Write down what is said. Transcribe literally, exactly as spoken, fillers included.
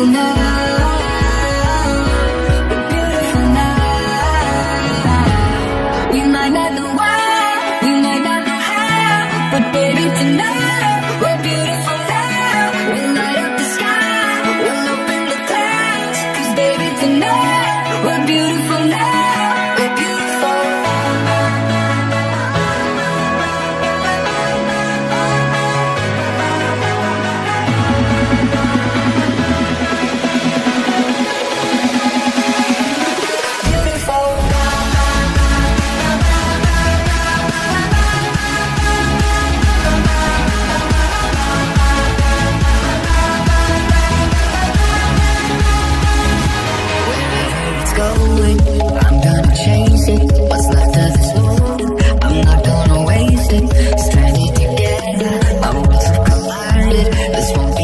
beautiful now. We're beautiful now. We might not know why, we might not know how, but baby tonight we're beautiful now. We'll light up the sky, we'll open the clouds, 'cause baby tonight we're beautiful now. We're beautiful. I'm gonna chase it, what's left of this moment, I'm not gonna waste it. Stranded together, our worlds have collided. This won't